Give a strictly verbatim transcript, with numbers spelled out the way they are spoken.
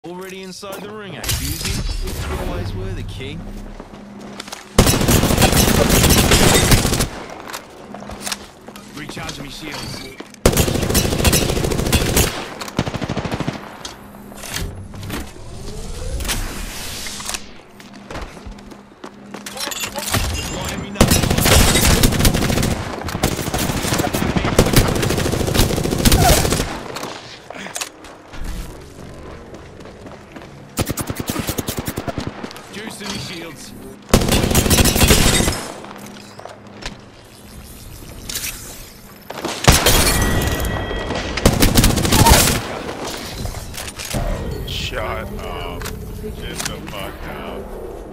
Already inside the ring, eh, Fusey? You always were the king. Recharge me shields. Deploying me now. Juice in the shields. Shut up. Get the fuck out.